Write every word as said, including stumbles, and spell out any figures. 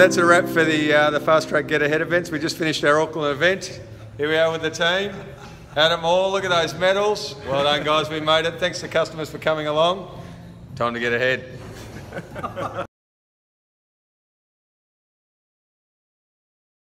that's a wrap for the, uh, the Fast Track Get Ahead events. We just finished our Auckland event. Here we are with the team. Adam Moore, look at those medals. Well done, guys, we made it. Thanks to customers for coming along. Time to get ahead.